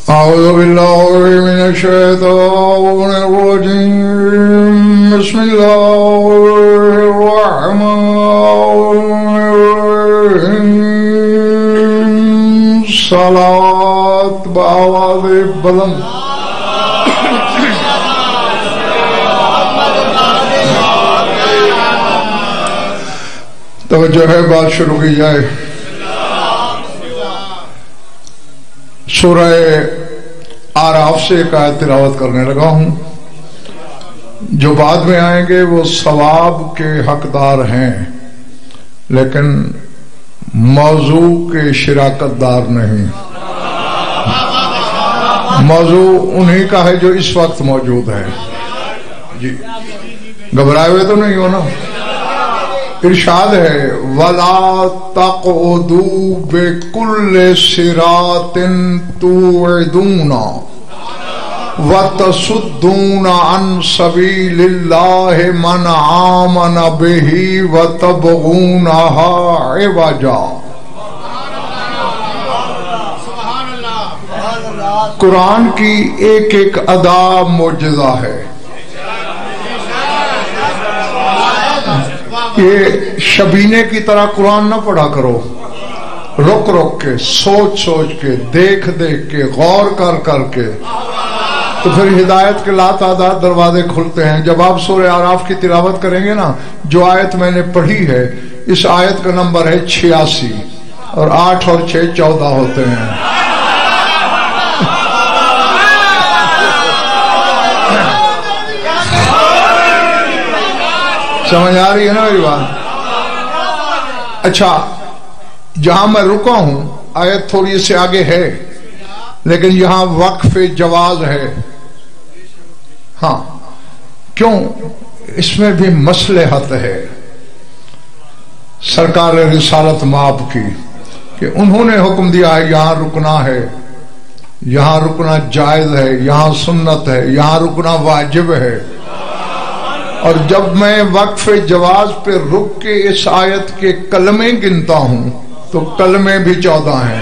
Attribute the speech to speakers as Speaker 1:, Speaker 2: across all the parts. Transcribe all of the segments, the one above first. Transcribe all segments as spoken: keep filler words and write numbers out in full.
Speaker 1: أعوذ بالله من الشيطان الرجيم بسم الله الرحمن الرحيم صلاة بآواز بلند توجہ ہے، بات شروع کی جائے۔ سورہ آراف سے ایک آیت تلاوت کرنے لگا ہوں، جو بعد میں آئیں گے وہ ثواب کے حقدار ہیں لیکن موضوع کے شراکت دار نہیں۔ موضوع انہی کا ہے جو اس وقت موجود ہے۔ جی گھبرائے ہوئے تو نہیں ہو نا؟ ارشاد ہے وَلَا تَقْعُدُوا بِكُلِّ صِرَاطٍ تُوعِدُونَ وَتَصُدُّونَ عَنْ سَبِيلِ اللَّهِ مَنْ آمَنَ بِهِ وَتَبْغُونَهَا عِوَجًا۔ قرآن کی ایک ایک ادا معجزہ ہے۔ یہ شبینے کی طرح قرآن نہ پڑھا کرو، رک رک کے، سوچ سوچ کے، دیکھ دیکھ کے، غور کر کر کے، تو پھر ہدایت کے لاتعداد دروازے کھلتے ہیں۔ جب آپ سورہ آراف کی تلاوت کریں گے نا، جو آیت میں نے پڑھی ہے، اس آیت کا نمبر ہے چھیاسی، اور آٹھ اور چھ چودہ ہوتے ہیں۔ سمجھ آ رہی ہے نا میری بات؟ اچھا، جہاں میں رکا ہوں آیت تھوڑی سے آگے ہے، لیکن یہاں وقف جواز ہے۔ ہاں، کیوں؟ اس میں بھی مصلحت ہے سرکار رسالت مآب کی، کہ انہوں نے حکم دیا ہے یہاں رکنا ہے، یہاں رکنا جائز ہے، یہاں سنت ہے، یہاں رکنا واجب ہے۔ اور جب میں وقف جواز پہ رک کے اس آیت کے کلمے گنتا ہوں تو کلمے بھی چودہ ہیں۔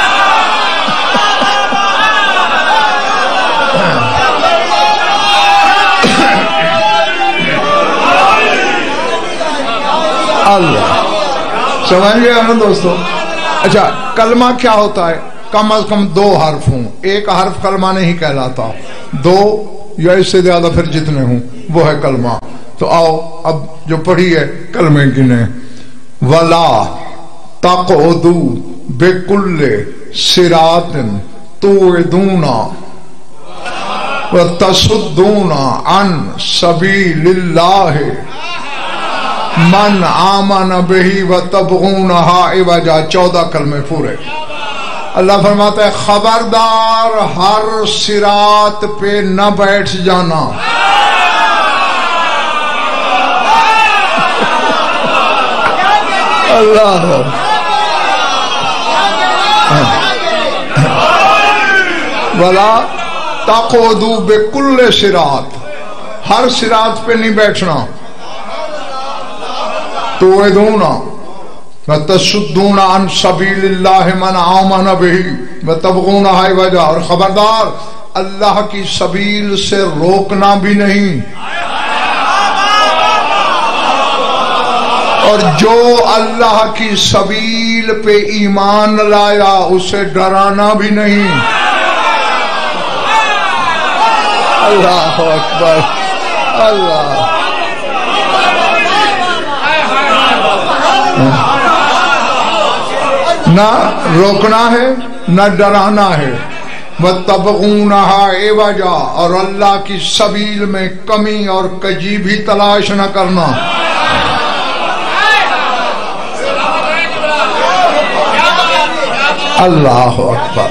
Speaker 1: اللہ سمجھ گئے نا دوستو؟ اچھا، کلمہ کیا ہوتا ہے؟ کم از کم دو حرف ہوں، ایک حرف کلمہ نہیں کہلاتا، دو یا اس سے زیادہ پھر جتنے ہوں وہ ہے کلمہ۔ تو آؤ اب جو پڑھی ہے کلمے گنے۔ وَلَا تَقْعُدُوا بِكُلِّ صِرَاطٍ تُوعِدُونَ وَتَصُدُّونَ عَنْ سَبِيلِ اللَّهِ مَنْ آمَنَ بِهِ وَتَبْغُونَهَا عِوَجًا۔ چودہ کلمے پورے۔ اللہ فرماتا ہے خبردار ہر صراط پہ نہ بیٹھ جانا۔ اللہ وَلَا تَقْعُدُوا بِكُلِّ صِرَاطٍ، ہر صراط پہ نہیں بیٹھنا۔ تُوعِدُونَ وَتَصُدُّونَ عَنْ سَبِيلِ اللَّهِ مَنْ آمَنَ بِهِ وَتَبْغُونَهَا عِوَجًا، اور خبردار اللہ کی سبیل سے روکنا بھی نہیں، اور جو اللہ کی سبیل پہ ایمان لایا اسے ڈرانا بھی نہیں۔ اللہ اکبر، اللہ نہ روکنا ہے نہ ڈرانا ہے۔ وَتَبْغُونَهَا عِوَجًا، اور اللہ کی سبیل میں کمی اور کجی بھی تلاش نہ کرنا۔ اللہ اکبر،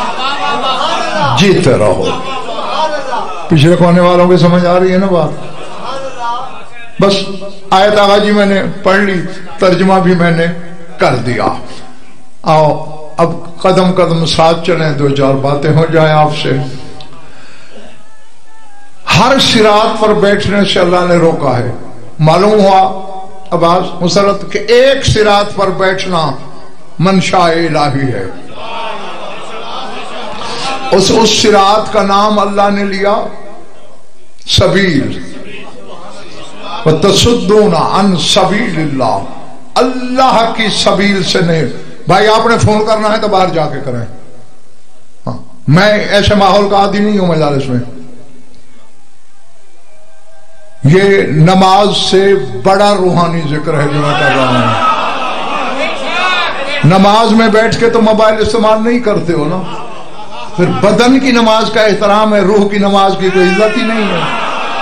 Speaker 1: جیتے رہو۔ پچھلے کونے والوں کے سمجھ آ رہی ہے نا بات؟ بس آیت آغا جی میں نے پڑھ لی، ترجمہ بھی میں نے کر دیا۔ آؤ اب قدم قدم ساتھ چلیں، دو چار باتیں ہو جائیں آپ سے۔ ہر صراط پر بیٹھنے سے اللہ نے روکا ہے۔ معلوم ہوا عباس مسرت کہ ایک صراط پر بیٹھنا منشاء الہی ہے، اس اس صراط کا نام اللہ نے لیا سبیل، وَتَصُدُّونَ عَنْ سَبِيلِ اللَّهِ، اللہ کی سبیل سے نہیں۔ بھائی آپ نے فون کرنا ہے تو باہر جا کے کریں، ہاں میں ایسے ماحول کا عادی نہیں ہوں مجالس میں۔ یہ نماز سے بڑا روحانی ذکر ہے جو میں کر رہا ہوں۔ نماز میں بیٹھ کے تو موبائل استعمال نہیں کرتے ہو نا، پھر بدن کی نماز کا احترام ہے، روح کی نماز کی کوئی عزت ہی نہیں ہے۔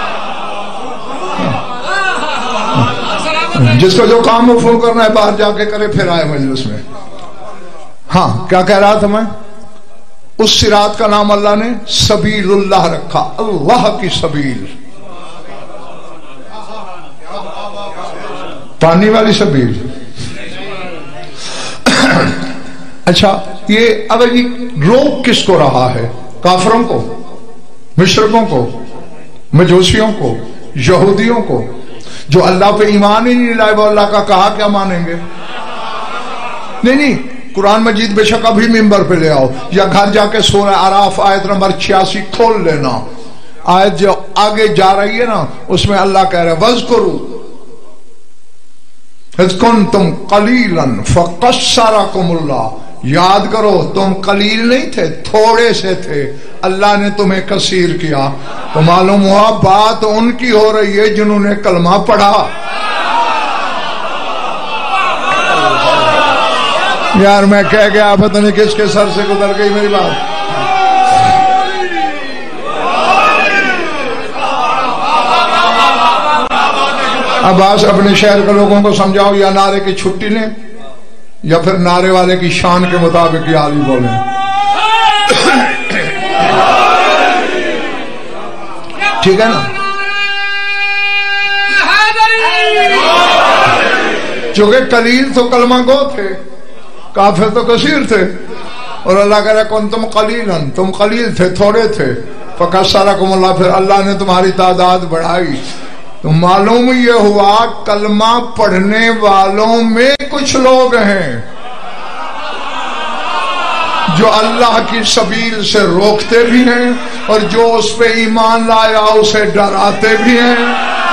Speaker 1: جس کو جو کام وہ فون کرنا ہے باہر جا کے کرے، پھر آئے مجلس میں۔ ہاں کیا کہہ رہا تھا میں؟ اس صراط کا نام اللہ نے سبیل اللہ رکھا، اللہ کی سبیل، پانی والی سبیل۔ اچھا یہ اگر یہ روک کس کو رہا ہے؟ کافروں کو، مشرکوں کو، مجوسیوں کو، یہودیوں کو، جو اللہ پہ ایمان ہی نہیں لائے، وہ اللہ کا کہا کیا مانیں گے؟ نہیں نہیں، قرآن مجید بے شک ابھی ممبر پہ لے آؤ، یا گھر جا کے سورہ اعراف آیت نمبر چھیاسی کھول لینا، آیت جو آگے جا رہی ہے نا اس میں اللہ کہہ رہے ہیں وَاذْكُرُوا اذ كنتم قلیلا فقصرکم اللہ، یاد کرو تم قلیل نہیں تھے، تھوڑے سے تھے، اللہ نے تمہیں کثیر کیا۔ تو معلوم ہوا بات ان کی ہو رہی ہے جنہوں نے کلمہ پڑھا۔ یار میں کہہ گیا پتہ نہیں کس کے سر سے گزر گئی میری بات۔ اب آج اپنے شہر کے لوگوں کو سمجھاؤ، یا نعرے کی چھٹی لیں یا پھر نعرے والے کی شان کے مطابق یہ عالی بولیں۔ ٹھیک ہے نا؟ چونکہ قلیل تو کلمہ گو تھے، کافر تو کثیر تھے، اور اللہ کہہ رہا کنتم قلیلا، تم قلیل تھے، تھوڑے تھے، فکثرکم اللہ، پھر اللہ نے تمہاری تعداد بڑھائی۔ تو معلوم یہ ہوا کلمہ پڑھنے والوں میں کچھ لوگ ہیں جو اللہ کی سبیل سے روکتے بھی ہیں، اور جو اس پہ ایمان لایا اسے ڈراتے بھی ہیں۔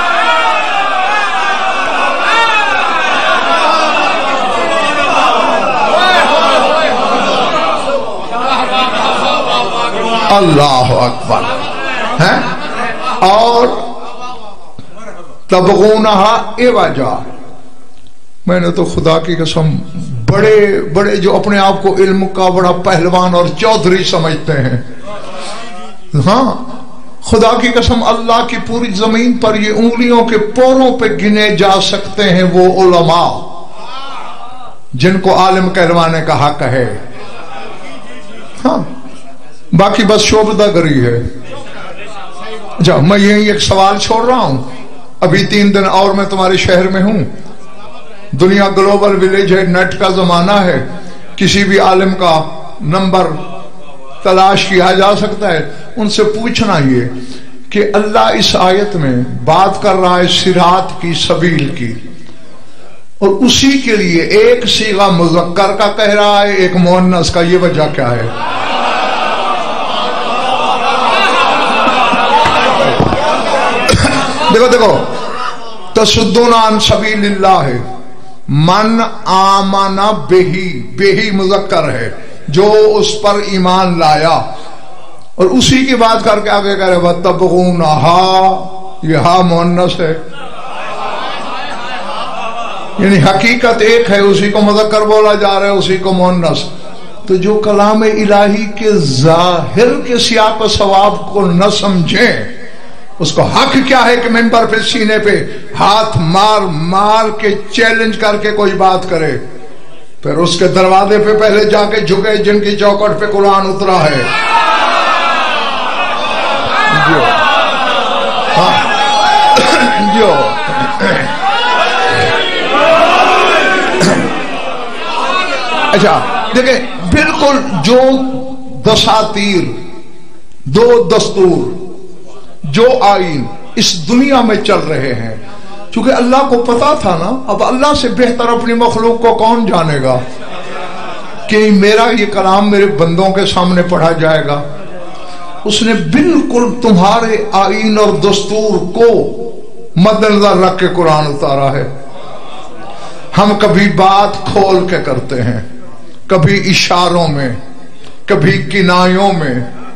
Speaker 1: اللہ اکبر ہے۔ اور تبغونہا عوجا، میں نے تو خدا کی قسم بڑے بڑے جو اپنے آپ کو علم کا بڑا پہلوان اور چودھری سمجھتے ہیں، ہاں خدا کی قسم اللہ کی پوری زمین پر یہ انگلیوں کے پوروں پہ گنے جا سکتے ہیں وہ علماء جن کو عالم کہلوانے کا حق ہے۔ ہاں باقی بس شعبدہ گری ہے۔ اچھا میں یہی ایک سوال چھوڑ رہا ہوں، ابھی تین دن اور میں تمہارے شہر میں ہوں، دنیا گلوبل ولیج ہے، نیٹ کا زمانہ ہے، کسی بھی عالم کا نمبر تلاش کیا جا سکتا ہے، ان سے پوچھنا یہ کہ اللہ اس آیت میں بات کر رہا ہے صراط کی سبیل کی، اور اسی کے لیے ایک صیغہ مذکر کا کہہ رہا ہے ایک مؤنث کا، یہ وجہ کیا ہے؟ دیکھو دیکھو تصدون عن سبیل اللہ ہے، من آمن بہی، بہی مذکر ہے، جو اس پر ایمان لایا، اور اسی کی بات کر کے آگے کہہ رہے وَتَبْغُونَهَا، یہ ہا مؤنث ہے، یعنی حقیقت ایک ہے، اسی کو مذکر بولا جا رہا ہے، اسی کو مؤنث۔ تو جو کلام الہی کے ظاہر کے سیاق و ثواب کو نہ سمجھیں، اس کو حق کیا ہے کہ ممبر پہ سینے پہ ہاتھ مار مار کے چیلنج کر کے کوئی بات کرے، پھر اس کے دروازے پہ پہلے جا کے جھکے جن کی چوکٹ پہ قرآن اترا ہے۔ جو ہاں جو اچھا دیکھیں بالکل جو دساتیر، دو دستور، جو آئین اس دنیا میں چل رہے ہیں، چونکہ اللہ کو پتا تھا نا، اب اللہ سے بہتر اپنی مخلوق کو کون جانے گا کہ میرا یہ کلام میرے بندوں کے سامنے پڑھا جائے گا، اس نے بالکل تمہارے آئین اور دستور کو مد نظر رکھ کے قرآن اتارا ہے. ہم کبھی بات کھول کے کرتے ہیں، کبھی اشاروں میں، کبھی کنایوں میں،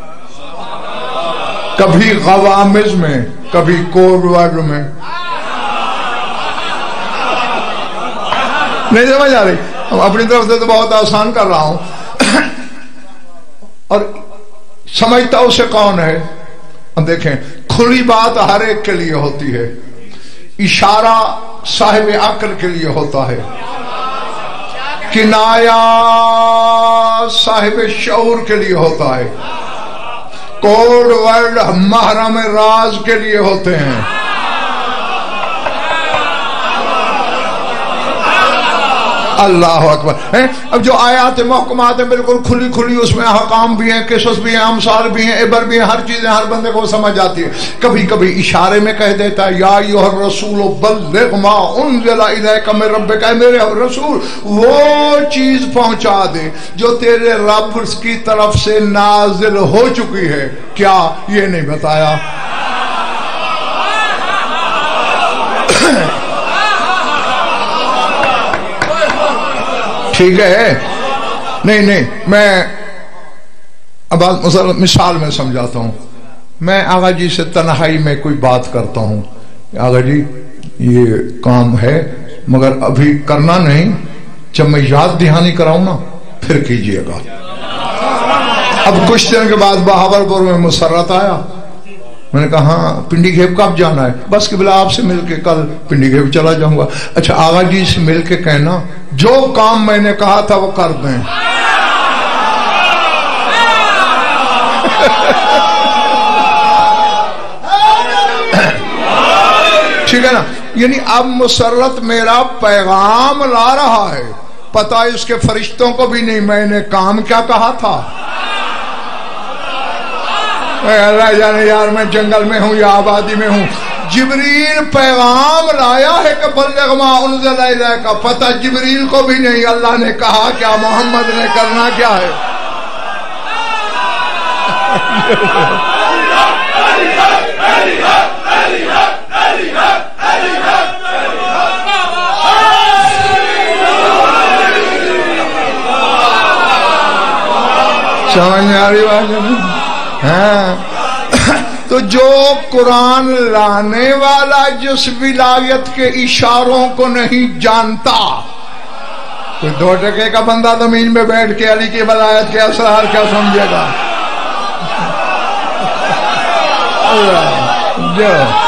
Speaker 1: کبھی غوامض میں، کبھی کوڈ ورڈ میں. نہیں سمجھ آ رہی؟ اپنی طرف سے تو بہت آسان کر رہا ہوں. اور سمجھتا اسے کون ہے؟ ہم دیکھیں، کھلی بات ہر ایک کے لیے ہوتی ہے، اشارہ صاحب عقل کے لیے ہوتا ہے، کنایا صاحب شعور کے لیے ہوتا ہے، کوڈ ورڈ محرم راز کے لیے ہوتے ہیں. اللہ اکبر. اب جو آیات محکمات ہیں بالکل کھلی کھلی، اس میں احکام بھی ہیں، قصص بھی ہیں، امثال بھی ہیں، عبر بھی ہیں، ہر چیزیں ہر بندے کو سمجھ آتی ہے. کبھی کبھی اشارے میں کہہ دیتا ہے، یا ایھا الرسول بلغ ما انزل الیک من ربک، اے میرے رسول وہ چیز پہنچا دے جو تیرے رب کی طرف سے نازل ہو چکی ہے. کیا یہ نہیں بتایا؟ ٹھیک ہے. نہیں نہیں میں اب مثال میں سمجھاتا ہوں. میں آغا جی سے تنہائی میں کوئی بات کرتا ہوں، آغا جی یہ کام ہے مگر ابھی کرنا نہیں، جب میں یاد دہانی کراؤں نا پھر کیجئے گا. اب کچھ دن کے بعد بہاولپور میں مسرت آیا. میں نے کہا ہاں پنڈی گھیب کب جانا ہے؟ بس کہ بلا آپ سے مل کے کل پنڈی گھیب چلا جاؤں گا. اچھا آغا جی سے مل کے کہنا جو کام میں نے کہا تھا وہ کر دیں. ٹھیک ہے نا؟ یعنی اب مسرت میرا پیغام لا رہا ہے، پتہ اس کے فرشتوں کو بھی نہیں میں نے کام کیا کہا تھا. اللہ جانے یار میں جنگل میں ہوں یا آبادی میں ہوں. جبریل پیغام لایا ہے کہ بلغ ما انزل الیک، پتہ جبریل کو بھی نہیں اللہ نے کہا کیا، محمد نے کرنا کیا ہے. سمجھ میں آ رہی بات؟ ہاں. تو جو قرآن لانے والا جس ولایت کے اشاروں کو نہیں جانتا، کوئی دو ٹکے کا بندہ زمین میں بیٹھ کے علی کی ولایت کے اسرار کیا سمجھے گا؟ جو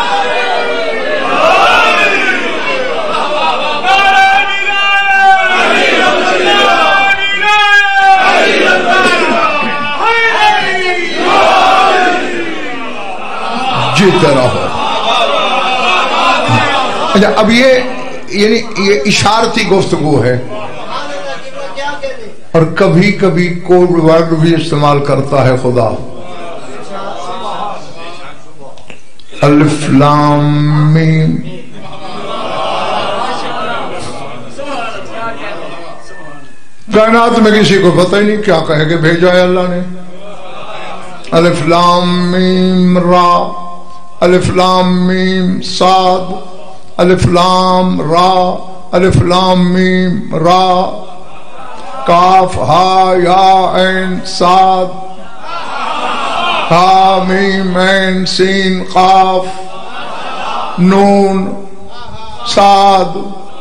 Speaker 1: جیتے رہو. اچھا اب یہ یعنی یہ اشارتی گفتگو ہے، اور کبھی کبھی کوڈ ورڈ بھی استعمال کرتا ہے خدا. الف لام میم، کائنات میں کسی کو پتہ ہی نہیں کیا کہے کہ بھیجا ہے اللہ نے. الف لام میم را، الف لام میم صاد، الف لام را، الف لام میم را، کاف ہا یا عین صاد، ہا میم عین سین قاف نون صاد.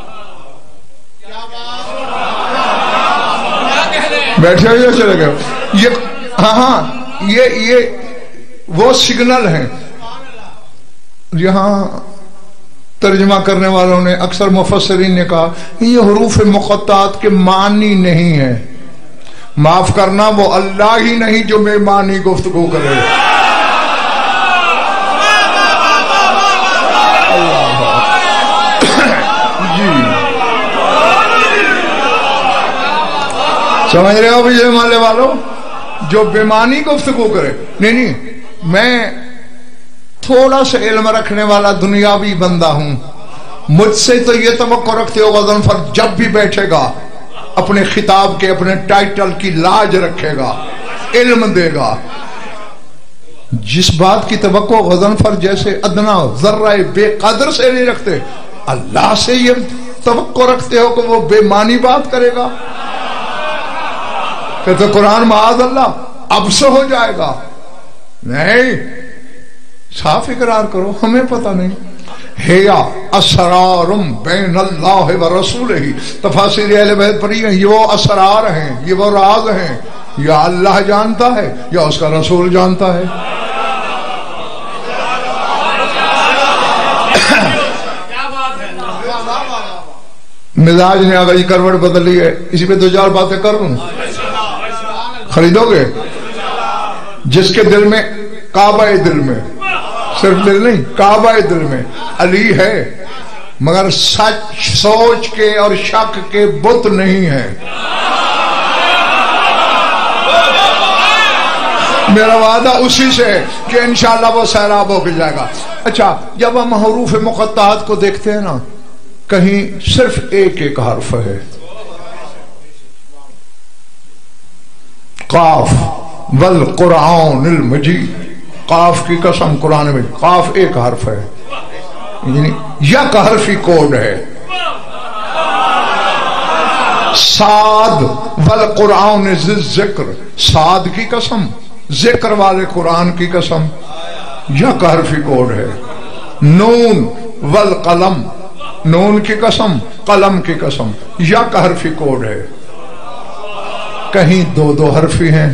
Speaker 1: بیٹھے ہوئے چلے گئے. یہ ہاں ہاں یہ یہ وہ سگنل ہیں. یہاں ترجمہ کرنے والوں نے اکثر مفسرین نے کہا یہ حروف مقطعات کے معنی نہیں ہے. معاف کرنا وہ اللہ ہی نہیں جو بے معنی گفتگو کرے. جی سمجھ رہے ہو بھی یہ مالے والوں، جو بے معنی گفتگو کرے. نہیں نہیں میں تھوڑا سا علم رکھنے والا دنیاوی بندہ ہوں، مجھ سے تو یہ توقع رکھتے ہو غضنفر جب بھی بیٹھے گا اپنے خطاب کے اپنے ٹائٹل کی لاج رکھے گا، علم دے گا. جس بات کی توقع غضنفر جیسے ادنا ذرہ بے قدر سے نہیں رکھتے، اللہ سے یہ توقع رکھتے ہو کہ وہ بے معنی بات کرے گا؟ کہتے قرآن معاذ اللہ اب سے ہو جائے گا. نہیں، صاف اقرار کرو ہمیں پتہ نہیں. ہیا اسرار بین اللہ و رسولہ، تفاسیر اہل بیت پڑھی ہیں، یہ وہ اسرار ہیں، یہ وہ راز ہیں، یا اللہ جانتا ہے یا اس کا رسول جانتا ہے. مزاج نے آگئی کروٹ بدل لی ہے، اسی پہ دو چار باتیں کر لوں. خریدو گے؟ جس کے دل میں کعبہ دل میں، صرف دل نہیں کعبہ دل میں علی ہے، مگر سچ سوچ کے اور شک کے بت نہیں ہے. میرا وعدہ اسی سے ہے کہ انشاءاللہ وہ سیراب ہو کے جائے گا. اچھا، جب ہم حروف مقطعات کو دیکھتے ہیں نا، کہیں صرف ایک ایک حرف ہے. قاف والقرآن المجید، قاف کی قسم قرآن میں قاف ایک حرف ہے، یعنی یک حرفی کوڈ ہے. صاد والقرآن ذی الذکر، صاد کی قسم، ذکر والے قرآن کی قسم، یک حرفی کوڈ ہے. نون والقلم، نون کی قسم، قلم کی قسم، یک حرفی کوڈ ہے. کہیں دو دو حرفی ہیں،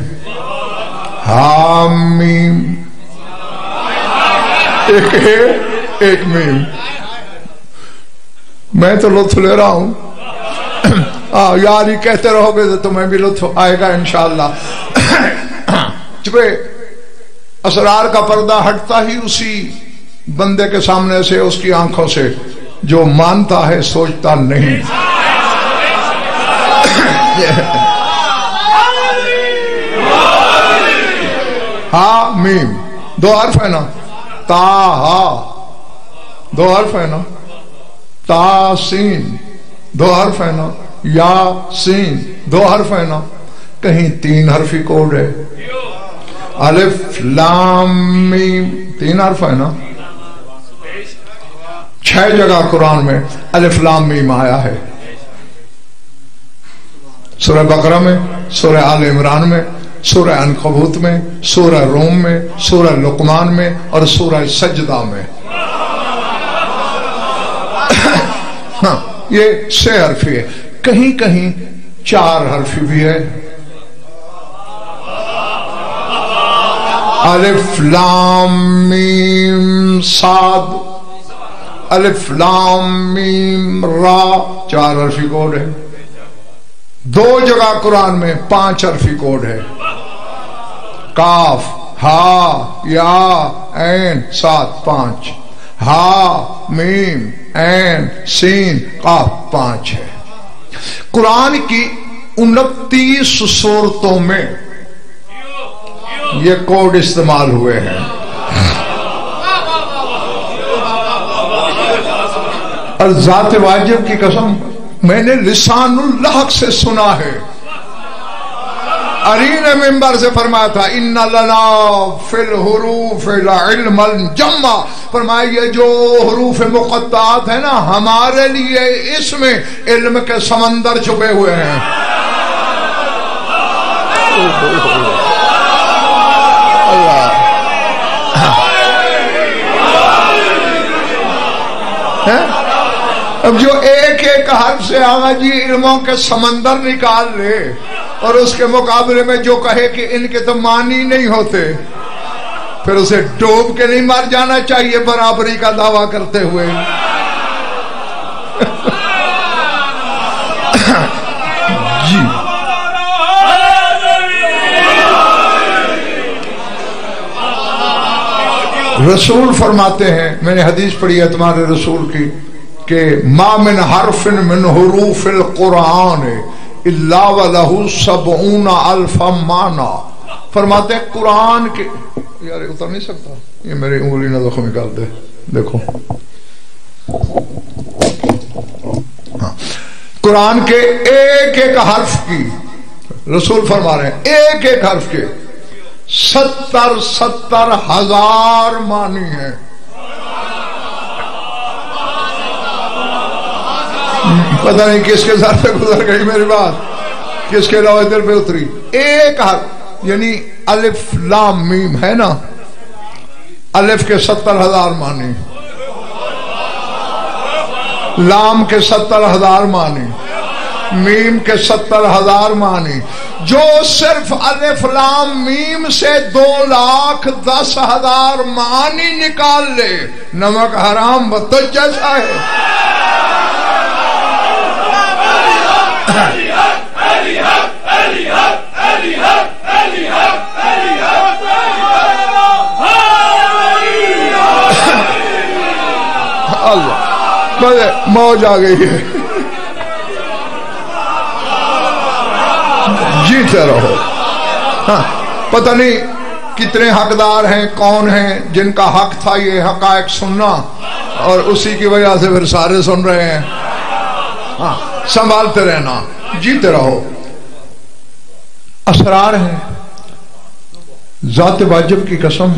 Speaker 1: حامیم، ایک ہے ایک میم. میں تو لطف لے رہا ہوں، یار یہ کہتے رہو گے تو تمہیں بھی لطف آئے گا انشاءاللہ. چونکہ اسرار کا پردہ ہٹتا ہی اسی بندے کے سامنے سے، اس کی آنکھوں سے، جو مانتا ہے سوچتا نہیں. ہا میم دو حرف ہے نا، تا ہا دو حرف ہے نا، تا سین دو حرف ہے نا، یا سین دو حرف ہے نا. کہیں تین حرفی کوڈ ہے، الف لام میم تین حرف ہے نا. چھ جگہ قرآن میں الف لام میم آیا ہے، سورہ بقرہ میں، سورہ آل عمران میں، سورہ عنکبوت میں، سورہ روم میں، سورہ لقمان میں اور سورہ سجدہ میں. ہاں یہ چھ حرفی ہے. کہیں کہیں چار حرفی بھی ہے، الف لام میم صاد، الف لام میم را، چار حرفی کوڈ ہے. دو جگہ قرآن میں پانچ حرفی کوڈ ہے، کاف ہا یا عین سات پانچ، ہا میم عین سین قاف پانچ ہے. قرآن کی انتیس صورتوں میں یہ کوڈ استعمال ہوئے ہیں. اور ذات واجب کی قسم میں نے لسان اللہ سے سنا ہے. علی نے منبر سے فرمایا تھا ان لنا فی الحروف العلم الجمع، فرمایا یہ جو حروف مقطعات ہیں نا، ہمارے لیے اس میں علم کے سمندر چھپے ہوئے ہیں. اب جو ایک ایک حرف سے آگا جی علموں کے سمندر نکال لے، اور اس کے مقابلے میں جو کہے کہ ان کے تو معنی نہیں ہوتے، پھر اسے ڈوب کے نہیں مر جانا چاہیے برابری کا دعویٰ کرتے ہوئے. جی رسول فرماتے ہیں، میں نے حدیث پڑھی ہے تمہارے رسول کی، کہ ما من حرف من حروف القرآن الا ولہ سبعون الف معنی. فرماتے ہیں قرآن کے، یار اتر نہیں سکتا، یہ میری انگلی نہ دکھو نکال دے، دیکھو ہاں. قرآن کے ایک ایک حرف کی، رسول فرما رہے ہیں ایک ایک حرف کے ستر ستر ہزار معنی ہے. پتہ نہیں کس کے ساتھ پہ گزر گئی میری بات, کس کے لوح دل پہ اتری. ایک حرف یعنی الف لام میم ہے نا, الف کے ستر ہزار معنی, لام کے ستر ہزار معنی, میم کے ستر ہزار معنی. جو صرف الف لام میم سے دو لاکھ دس ہزار معنی نکال لے, نمک حرام بتج جیسا ہے. اللہ موج آ گئی ہے. جیتے رہو. ہاں پتہ نہیں کتنے حقدار ہیں, کون ہیں جن کا حق تھا یہ حقائق سننا, اور اسی کی وجہ سے پھر سارے سن رہے ہیں. ہاں سنبھالتے رہنا, جیتے رہو. اسرار ہیں, ذات واجب کی قسم.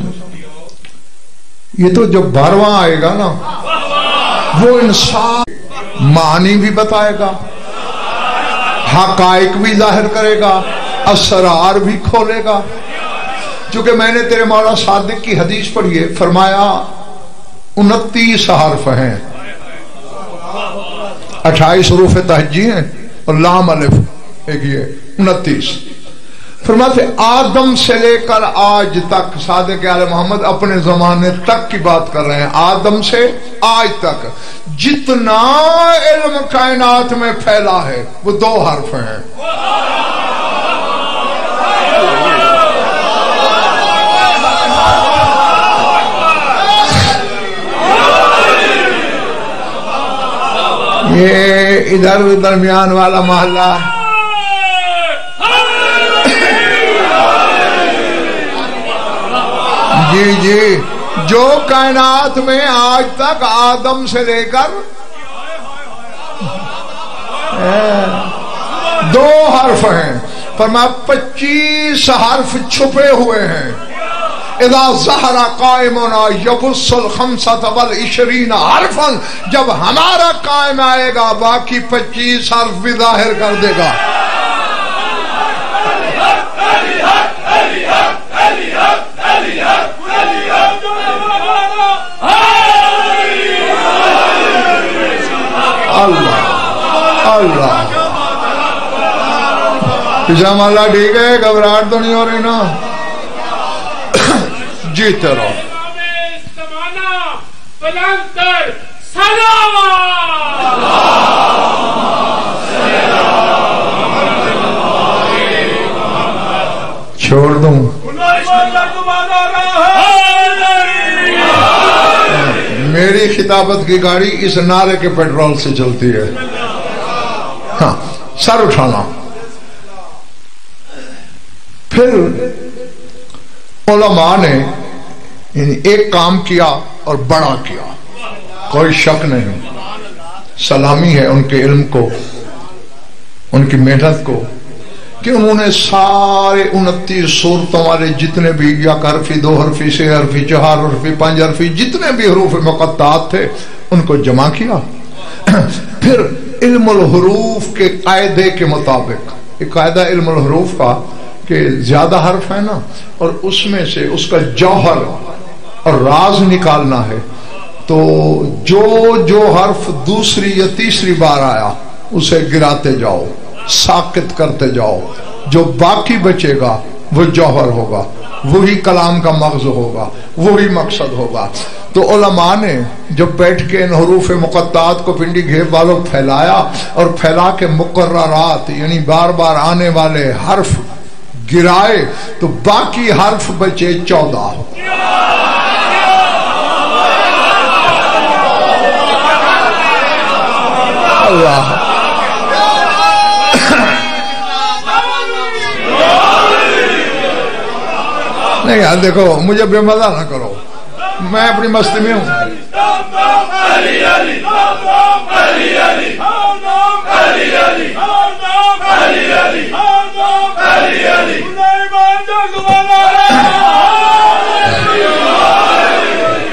Speaker 1: یہ تو جب بارواں آئے گا نا, وہ انسان معنی بھی بتائے گا, حقائق بھی ظاہر کرے گا, اسرار بھی کھولے گا. چونکہ میں نے تیرے مولا صادق کی حدیث پڑھی ہے, فرمایا انتیس حرف ہیں, اٹھائیس حروف تہجی ہیں اور لام الف ایک یہ انتیس. فرماتے آدم سے لے کر آج تک, صادق آل محمد اپنے زمانے تک کی بات کر رہے ہیں, آدم سے آج تک جتنا علم کائنات میں پھیلا ہے وہ دو حرف ہیں. یہ ادھر درمیان والا محلہ جی جی جو کائنات میں آج تک آدم سے لے کر دو حرف ہیں, فرمایا پچیس حرف چھپے ہوئے ہیں. اذا ظہر قائمنا یبص الخمسۃ والعشرین حرفا, جب ہمارا قائم آئے گا باقی پچیس حرف بھی ظاہر کر دے گا. اللہ اللہ پجامہ اللہ ٹھیک ہے, گھبراہٹ تو نہیں ہو رہی نا, جیتے رہو. چھوڑ دوں میری خطابت کی گاڑی اس نعرے کے پیٹرول سے چلتی ہے. ہاں سر اٹھانا. پھر علماء نے یعنی ایک کام کیا اور بڑا کیا, کوئی شک نہیں, سلامی ہے ان کے علم کو, ان کی محنت کو, کہ انہوں نے سارے انتیس صورتوں والے جتنے بھی یک حرفی, دو حرفی, سے حرفی, چہار حرفی, پانچ حرفی, جتنے بھی حروف مقطعات تھے ان کو جمع کیا. پھر علم الحروف کے قاعدے کے مطابق, ایک قاعدہ علم الحروف کا کہ زیادہ حرف ہے نا, اور اس میں سے اس کا جوہر اور راز نکالنا ہے, تو جو جو حرف دوسری یا تیسری بار آیا اسے گراتے جاؤ, ساکت کرتے جاؤ, جو باقی بچے گا وہ جوہر ہوگا, وہی کلام کا مغز ہوگا, وہی مقصد ہوگا. تو علماء نے جب بیٹھ کے ان حروف مقطعات کو پنڈی گھیب والوں پھیلایا, اور پھیلا کے مقررات یعنی بار بار آنے والے حرف گرائے, تو باقی حرف بچے چودہ. اللہ نہیں یار, دیکھو مجھے بے مزہ نہ کرو, میں اپنی مستی میں ہوں. علی علی علی علی علی علی علی علی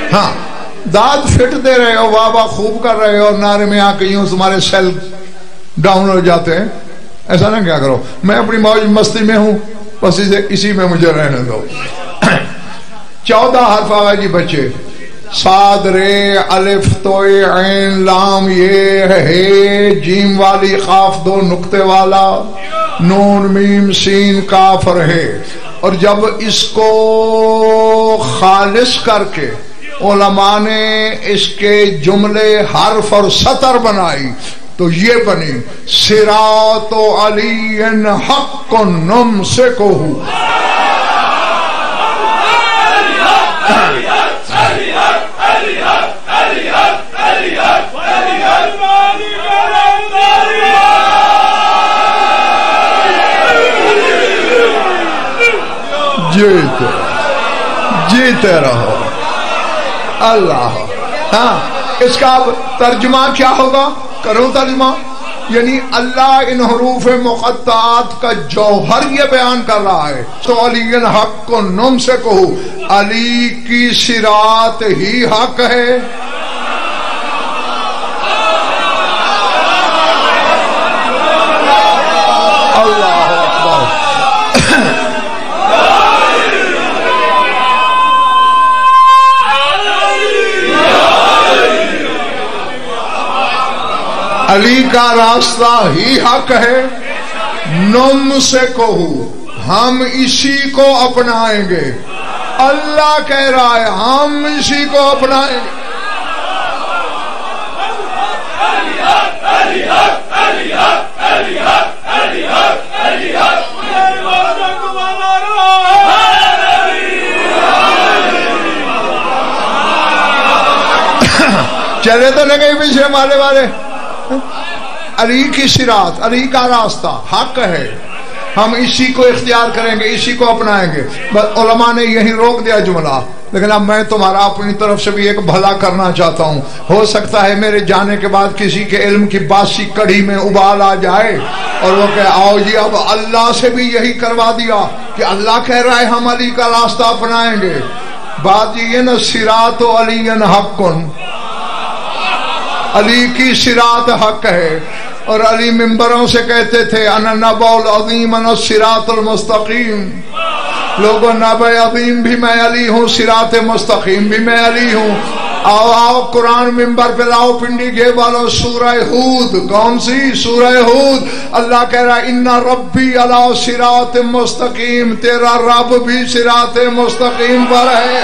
Speaker 1: ہاں داد فٹ دے رہے ہو، واہ واہ خوب کر رہے ہو، نعرے میں آ کے یوں تمہارے سیل ڈاؤن ہو جاتے ہیں، ایسا نہ کیا کرو، میں اپنی موج مستی میں ہوں، بس اسی میں مجھے رہنے دو۔ چودہ حرف آگا جی بچے، صاد رے الف توئے عین لام یہ ہے، جیم والی قاف دو نقطے والا، نون میم سین کاف رہے۔ اور جب اس کو خالص کر کے علماء نے اس کے جملے حرف اور سطر بنائی تو یہ بنی صراط علی حق نمسکہ۔ جیتے جیتے رہو اللہ۔ ہاں اس کا ترجمہ کیا ہوگا؟ کروں ترجمہ، یعنی اللہ ان حروف مقطعات کا جوہر یہ بیان کر رہا ہے، تو علی حق نمسکہ، علی کی صراط ہی حق ہے۔ اللہ اکبر۔ علی کا راستہ ہی حق ہے، نمسکہ، ہم اسی کو اپنائیں گے۔ اللہ کہہ رہا ہے ہم اسی کو اپنائیں گے۔ چلے تو نہیں گئی پیچھے ہمارے والے۔ علی کی صراط، علی کا راستہ حق ہے، ہم اسی کو اختیار کریں گے، اسی کو اپنائیں گے۔ بس علماء نے یہی روک دیا جملہ، لیکن اب میں تمہارا اپنی طرف سے بھی ایک بھلا کرنا چاہتا ہوں۔ ہو سکتا ہے میرے جانے کے بعد کسی کے علم کی باسی کڑھی میں ابال آ جائے اور وہ کہ آؤ جی اب اللہ سے بھی یہی کروا دیا کہ اللہ کہہ رہا ہے ہم علی کا راستہ اپنائیں گے۔ بات یہ نا صراط علی حق، علی کی صراط حق ہے، اور علی ممبروں سے کہتے تھے انا نبع العظیم انا الصراط المستقیم، لوگوں نبع عظیم بھی میں علی ہوں، صراط مستقیم بھی میں علی ہوں۔ آؤ آؤ قرآن ممبر پہ لاؤ پنڈی گے والو، سورہ ہود، کون سی؟ سورہ ہود۔ اللہ کہہ رہا ہے ان ربی علی صراط مستقیم، تیرا رب بھی صراط مستقیم پر ہے۔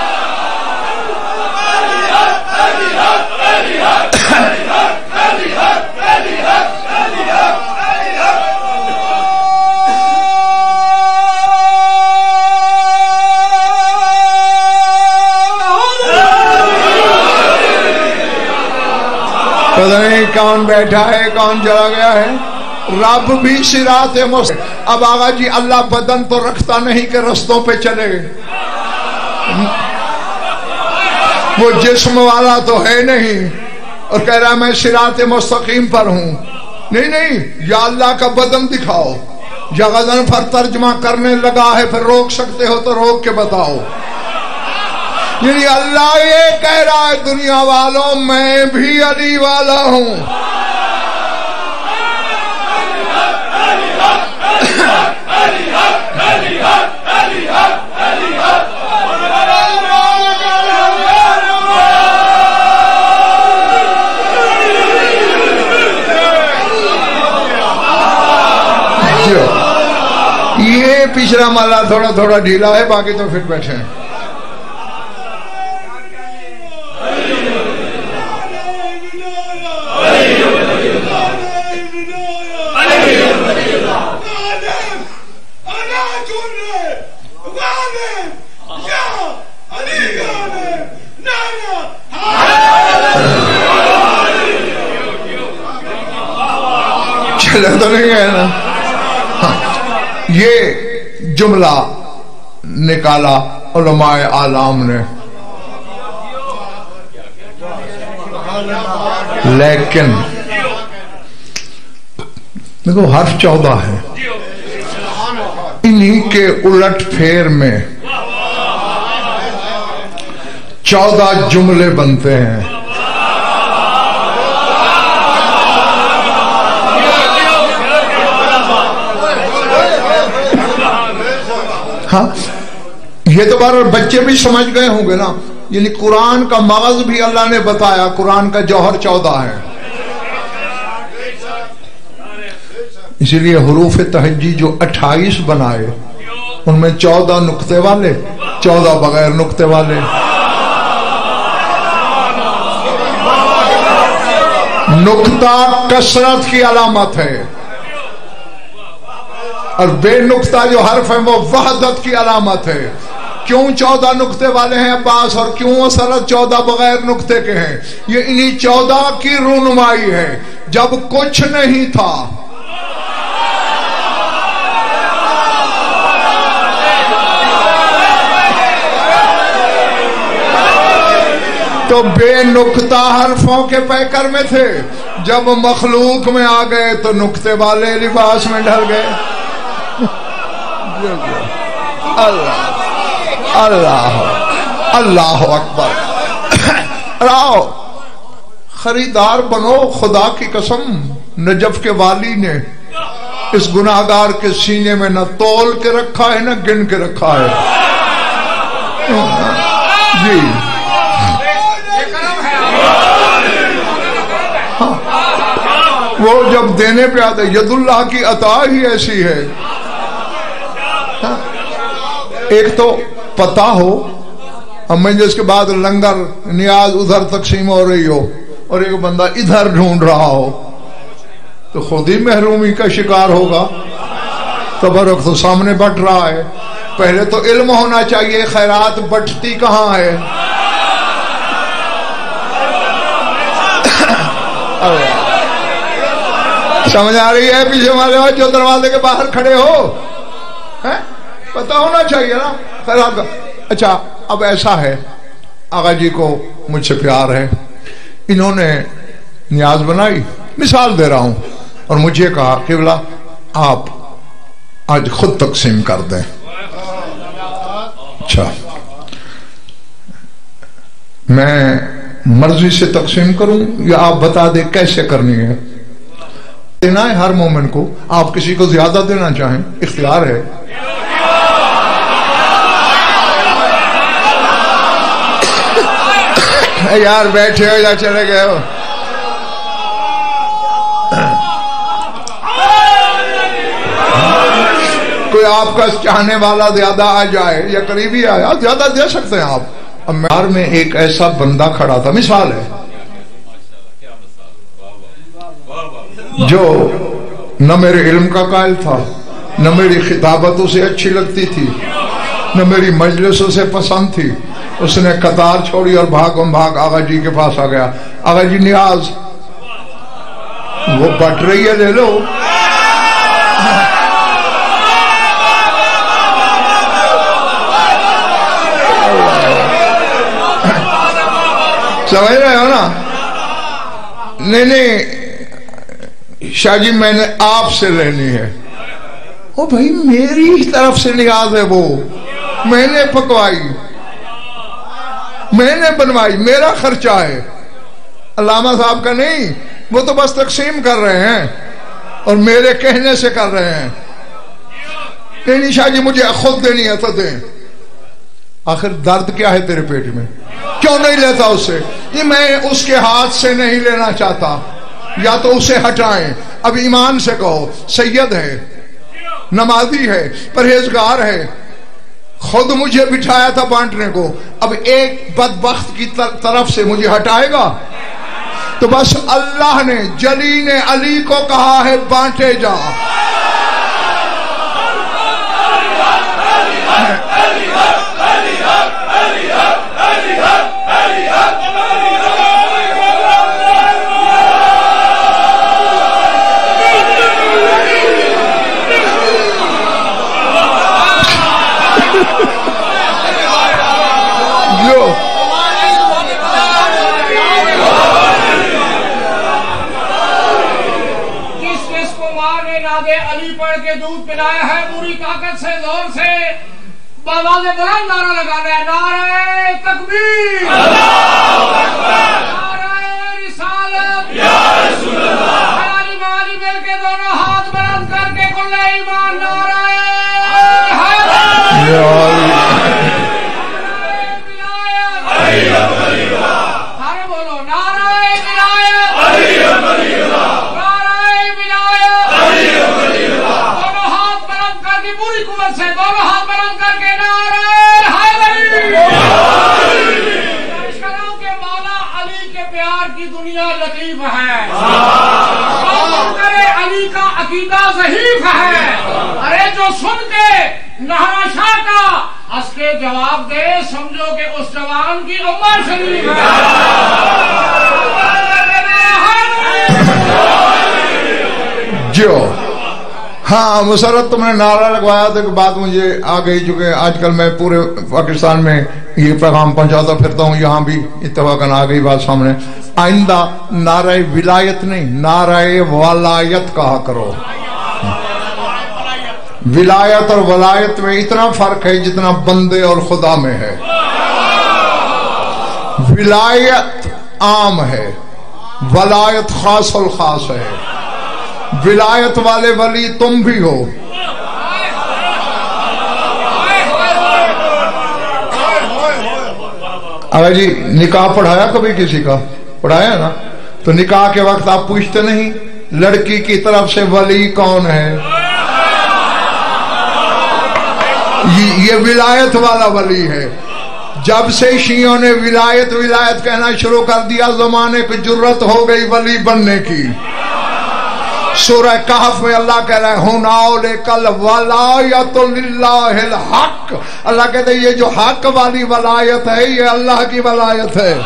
Speaker 1: پتہ نہیں کون بیٹھا ہے کون چلا گیا ہے، رب بھی صراط مستقیم۔ اب آقا جی اللہ بدن تو رکھتا نہیں کہ رستوں پہ چلے، وہ جسم والا تو ہے نہیں اور کہہ رہا میں صراط مستقیم پر ہوں۔ نہیں نہیں، یا اللہ کا بدن دکھاؤ، یا غزن پر ترجمہ کرنے لگا ہے پھر روک سکتے ہو تو روک کے بتاؤ۔ یعنی اللہ یہ کہہ رہا ہے دنیا والوں میں بھی علی والا ہوں۔ یہ پچھلا مالا تھوڑا تھوڑا ڈھیلا ہے، باقی تو پھر بیٹھے ہیں۔ چلے تو نہیں ہے نا؟ یہ جملہ نکالا علماء اعلام نے، لیکن دیکھو حرف چودہ ہے، انہی کے الٹ پھیر میں चौदह जुमले बनते हैं। हाँ, ये तो बार बच्चे भी समझ गए होंगे ना, यानी कुरान का मगज भी अल्लाह ने बताया, कुरान का जौहर चौदह है। इसीलिए हुरूफ तहज्जी जो अट्ठाईस बनाए, उनमें चौदह नुक्ते वाले, चौदह बगैर नुक्ते वाले। नुक्ता कसरत की अलामत है और बेनुक्ता जो हर्फ है वो वहदत की अलामत है। क्यों चौदह नुक्ते वाले हैं अब्बास और क्यों असरत चौदह बगैर नुक्ते के हैं? ये इन्हीं चौदह की रूनुमाई है। जब कुछ नहीं था तो बेनुक्ता हरफों के पैकर में थे, जब मखलूक में आ गए तो नुक्ते वाले लिबास में ढल गए। अल्लाह अल्लाह अल्लाह अकबर। आओ खरीदार बनो, खुदा की कसम नजफ के वाली ने इस गुनाहगार के सीने में न तोल के रखा है न गिन के रखा है। जी वो जब देने पे आते, यदुल्लाह की अता ही ऐसी है। हाँ? एक तो पता हो, हमें जिसके बाद लंगर नियाज उधर तकसीम हो रही हो और एक बंदा इधर ढूंढ रहा हो तो खुद ही महरूमी का शिकार होगा। तबरक तो सामने बट रहा है। पहले तो इल्म होना चाहिए खैरात बटती कहाँ है। समझ आ रही है? पीछे वाले हो जो दरवाजे के बाहर खड़े हो, हैं? पता होना चाहिए ना खैरात का। अच्छा, अब ऐसा है, आगा जी को मुझसे प्यार है, इन्होंने नियाज बनाई, मिसाल दे रहा हूं, और मुझे कहा किबला आप आज खुद तकसीम कर दें। अच्छा, मैं मर्जी से तकसीम करूं या आप बता दें कैसे करनी है? देना है हर मोमेंट को, आप किसी को ज्यादा देना चाहें इख्तियार है। यार बैठे हो या चले गए हो? कोई आपका चाहने वाला ज्यादा आ जाए या करीबी आया, ज्यादा दे सकते हैं आप। अब मेरे में एक ऐसा बंदा खड़ा था, मिसाल है, जो न मेरे इल्म का कायल था, न मेरी खिताबत उसे अच्छी लगती थी, न मेरी मजलिस उसे पसंद थी। उसने कतार छोड़ी और भागम भाग आगा जी के पास आ गया। आगा जी नियाज, वो बट रही है, ले लो। समझ रहे हो ना? नहीं नहीं शाह जी, मैंने आपसे लेनी है। ओ भाई, मेरी तरफ से नियाज है, वो मैंने पकवाई, मैंने बनवाई, मेरा खर्चा है, अल्लामा साहब का नहीं। वो तो बस तकसीम कर रहे हैं और मेरे कहने से कर रहे हैं। नहीं शाह जी, मुझे खुद देनी है तो दें। आखिर दर्द क्या है तेरे पेट में? क्यों नहीं लेता उससे? ये मैं उसके हाथ से नहीं लेना चाहता, या तो उसे हटाएं। अब ईमान से कहो, सैयद है, नमाजी है, परहेजगार है, खुद मुझे बिठाया था बांटने को, अब एक बदबख्त की तरफ से मुझे हटाएगा? तो बस अल्लाह ने, जली ने अली को कहा है बांटे जा।
Speaker 2: अली पढ़ के दूध पिलाया है, पूरी ताकत से, जोर से बाबा ने बुलंद नारा लगा रहे हैं, नारे तकबीर। जवाब दे समझो कि उस जवान की उम्र शरीफ है।
Speaker 1: जो हाँ मुसरत तुमने नारा लगवाया तो बात मुझे आ गई, चूंकि आजकल मैं पूरे पाकिस्तान में ये पैगाम पहुंचाता फिरता हूँ, यहाँ भी इत्तफाकन आ गई बात सामने। आइंदा नारे विलायत नहीं, नारे वलायत कहा करो। विलायत और वलायत में इतना फर्क है जितना बंदे और खुदा में है। विलायत आम है, वलायत खास और खास है। विलायत वाले वली तुम भी हो। अगर जी निकाह पढ़ाया कभी किसी का? पढ़ाया ना? तो निकाह के वक्त आप पूछते नहीं लड़की की तरफ से वली कौन है? ये, ये विलायत वाला वली है। जब से शियों ने विलायत विलायत कहना शुरू कर दिया, जमाने की जुर्रत हो गई वली बनने की। सूरह कहफ में अल्लाह कह रहा है हुनाओले कल वलायतुल लिल्लाहिल हक। अल्लाह कहते हैं ये जो हक वाली वलायत है ये अल्लाह की वलायत है।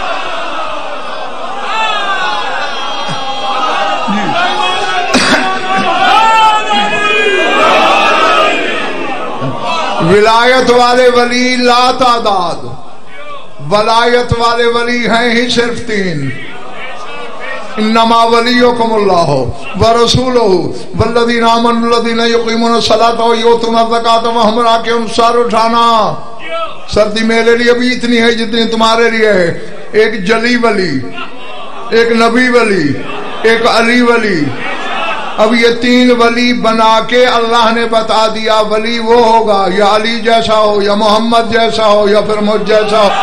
Speaker 1: विलायत वाले वली ला तादाद, वलायत वाले वली हैं ही सिर्फ तीन। इन्नमा वलियुकुमुल्लाह व रसूलुहु वल्लज़ीना आमनु लज़ीना युक़ीमूना सलाता व युतूना ज़काता व हुम राकिऊन। सर उठाना, सर्दी मेरे लिए भी इतनी है जितनी तुम्हारे लिए है। एक जली वली, एक नबी वली, एक अली वली। अब ये तीन वली बना के अल्लाह ने बता दिया वली वो होगा या अली जैसा हो या मोहम्मद जैसा हो या फिर मुझ जैसा हो।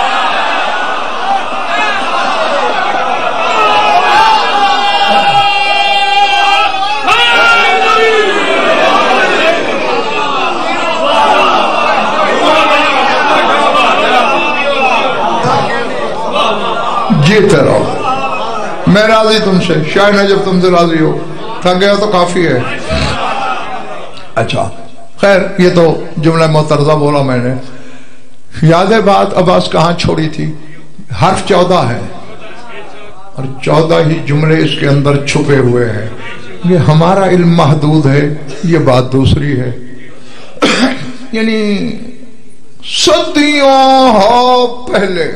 Speaker 1: जीते रहो, मैं राजी तुमसे, शायद न जब तुमसे राजी हो। थक गया तो काफी है। अच्छा खैर ये तो जुमला मोतरजा बोला मैंने। याद है बात अब्बास कहाँ छोड़ी थी? हर्फ चौदह है और चौदह ही जुमले इसके अंदर छुपे हुए हैं। ये हमारा इल्म महदूद है, ये बात दूसरी है। यानी सदियों हो पहले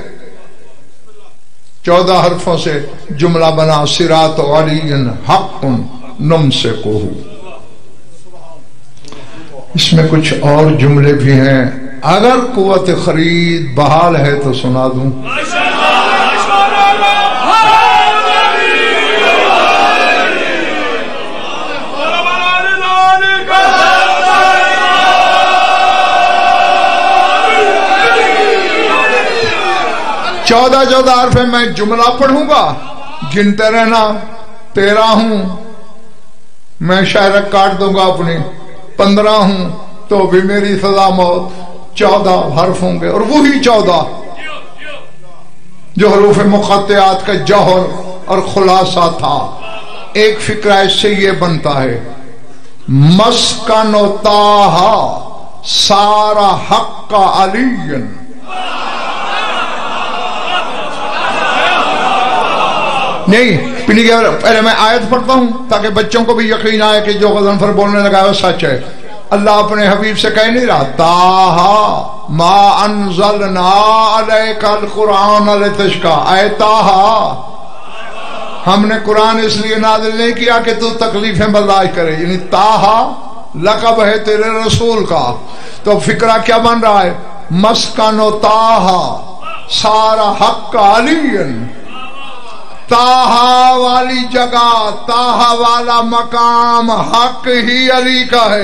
Speaker 1: चौदह हरफों से जुमला बना सिरात अलीन हक़्क़ुन नमसिकुहु। इसमें कुछ और जुमले भी हैं, अगर कुव्वत खरीद बहाल है तो सुना दूं। चौदह चौदह हरफ मैं जुमला पढ़ूंगा, गिनते रहना। तेरह हूं मैं शायद काट दूंगा अपनी, पंद्रह हूं तो भी मेरी सजा मौत। चौदह हर्फ होंगे और वही चौदह जो हरूफ मुक़त्तिआत का जौहर और खुलासा था। एक फिक्रा इससे ये बनता है मस्कनो ताहा सारा हक़्क़ अलीयन। नहीं पीली के पहले मैं आयत पढ़ता हूं ताकि बच्चों को भी यकीन आए कि जो गज़नफर बोलने लगा है वो सच है। अल्लाह अपने हबीब से कह नहीं रहा ताहा मा अनज़लना अलैकल कुरान लितश्का। ऐ ताहा हमने कुरान इसलिए नाज़िल नहीं किया कि तू तकलीफें बर्दाश्त करे। यानी ताहा लक़ब है तेरे रसूल का। तो फिक्रा क्या बन रहा है? मस्कनो ताहा सारा हक़्क़ अलीयन। ताहा वाली जगह, ताहा वाला मकाम हक ही अली का है।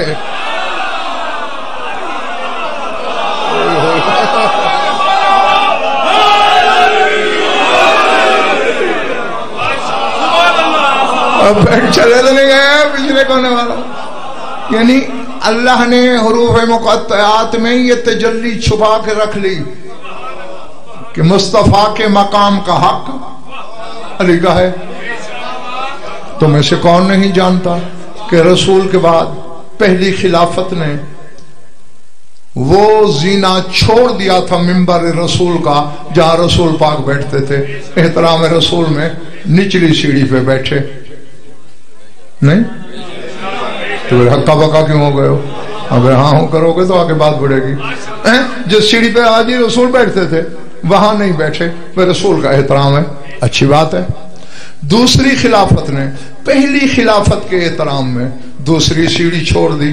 Speaker 1: अब चले तो नहीं गए पिछले कोने वाला। यानी अल्लाह ने हुरूफ मुक़त्तिआत में ये तजल्ली छुपा के रख ली कि मुस्तफा के मकाम का हक अली का है। तो में से कौन नहीं जानता कि रसूल के बाद पहली खिलाफत ने وہ زینا چھوڑ دیا تھا منبر رسول کا جہاں رسول پاک بیٹھتے تھے. احترام رسول میں نچلی سیڑھی پہ بیٹھے نہیں تو ہکا بکا کیوں ہو گئے ہو؟ اگر ہاں ہوں کرو گے تو آگے بات بڑھے گی. جس سیڑھی پہ آج ہی رسول بیٹھتے تھے وہاں نہیں بیٹھے، وہ رسول کا احترام ہے، اچھی بات ہے. دوسری خلافت نے پہلی خلافت کے احترام میں دوسری سیڑھی چھوڑ دی.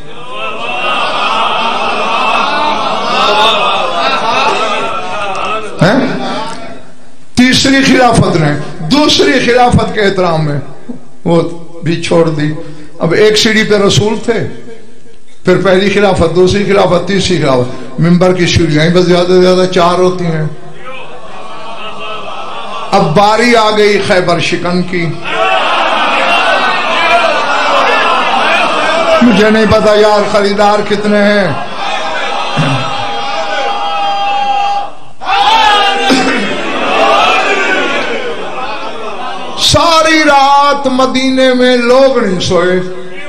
Speaker 1: تیسری خلافت نے دوسری خلافت کے احترام میں وہ بھی چھوڑ دی. اب ایک سیڑھی پہ رسول تھے، پھر پہلی خلافت، دوسری خلافت، تیسری خلافت. ممبر کی سیڑھیاں ہی بس زیادہ سے زیادہ چار ہوتی ہیں. اب باری آ گئی خیبر شکن کی. مجھے نہیں پتا یار خریدار کتنے ہیں. ساری رات مدینے میں لوگ نہیں سوئے.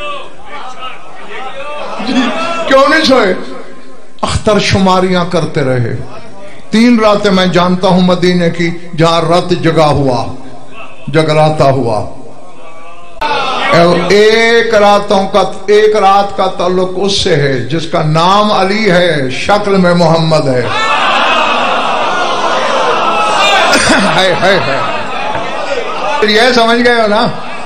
Speaker 1: کیوں نہیں سوئے؟ اختر شماریاں کرتے رہے. تین راتیں میں جانتا ہوں مدینے کی جہاں رات جگا ہوا، جگراتا ہوا. ایک راتوں کا ایک رات کا تعلق اس سے ہے جس کا نام علی ہے، شکل میں محمد ہے. ہے ہے ہے یہ سمجھ گئے ہو نا؟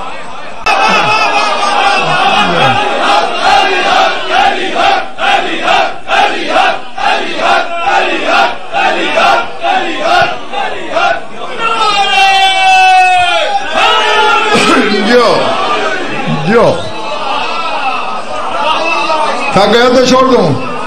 Speaker 1: جو جو تھک گئے تو چھوڑ دوں.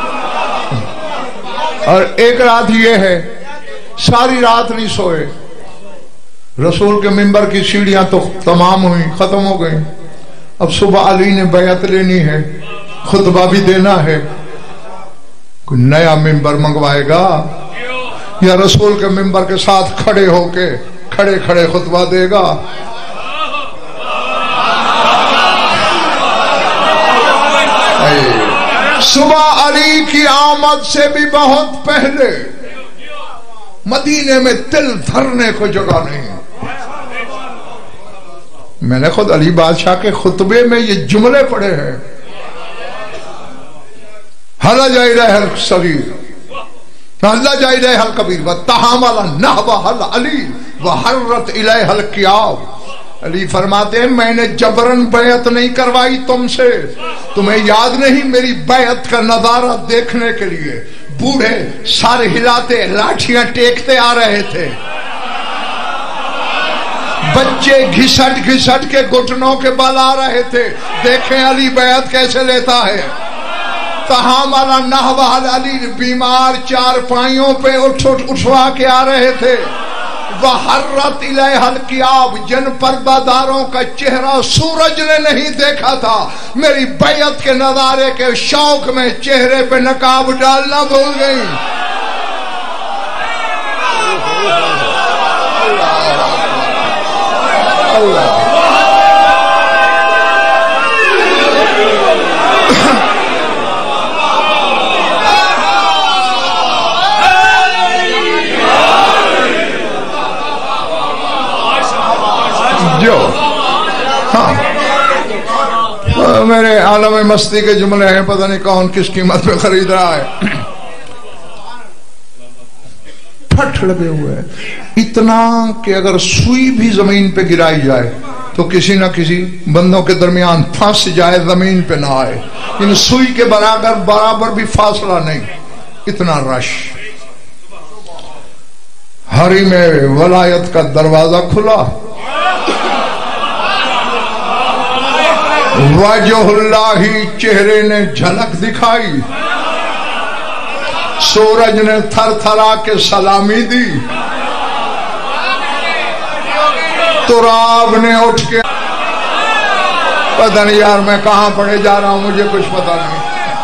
Speaker 1: اور ایک رات یہ ہے ساری رات نہیں سوئے. رسول کے منبر کی سیڑھیاں تو تمام ہوئی، ختم ہو گئی. اب صبح علی نے بیعت لینی ہے، خطبہ بھی دینا ہے. کوئی نیا منبر منگوائے گا یا رسول کے منبر کے ساتھ کھڑے ہو کے کھڑے کھڑے خطبہ دے گا؟ صبح علی کی آمد سے بھی بہت پہلے مدینے میں تل دھرنے کو جگہ نہیں. میں نے خود علی بادشاہ کے خطبے میں یہ جملے پڑھے ہیں: حلج الیہ الصغیر حلج الیہ الکبیر وتحامل نحو علی وحرت الیہ الکیاب. علی فرماتے ہیں میں نے جبرن بیعت نہیں کروائی تم سے. تمہیں یاد نہیں میری بیعت کا نظارہ دیکھنے کے لیے بوڑھے سر ہلاتے لاٹھیاں ٹیکتے آ رہے تھے، بچے گھسٹ گھسٹ کے گھٹنوں کے بل آ رہے تھے. دیکھیں علی بیعت کیسے لیتا ہے. تحامل نحو علی، بیمار چار پائیوں پہ اٹھ اٹھ اٹھوا کے آ رہے تھے. وحرت الیہ الکیاب، جن پردہ داروں کا چہرہ سورج نے نہیں دیکھا تھا میری بیعت کے نظارے کے شوق میں چہرے پہ نقاب ڈالنا بھول گئی. اللہ جو ہاں میرے عالم مستی کے جملے ہیں، پتہ نہیں کون کس قیمت پہ خرید رہا ہے. پھٹ لگے ہوئے اتنا کہ اگر سوئی بھی زمین پہ گرائی جائے تو کسی نہ کسی بندوں کے درمیان پھنس جائے، زمین پہ نہ آئے. ان سوئی کے برابر برابر بھی فاصلہ نہیں، اتنا رش. حریم ولایت کا دروازہ کھلا، وجہ اللہ چہرے نے جھلک دکھائی، سورج نے تھر تھرا کے سلامی دی، تراب نے اٹھ کے پتہ نہیں یار میں کہاں پڑے جا رہا ہوں، مجھے کچھ پتہ نہیں.